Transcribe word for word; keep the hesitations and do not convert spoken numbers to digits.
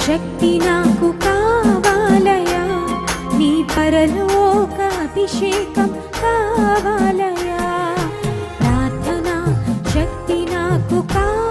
శక్తి నాకు కావాలయా, నీ పరలోక అభిషేకం కావాలయా. ప్రార్థన శక్తి నాకు కావాలయా,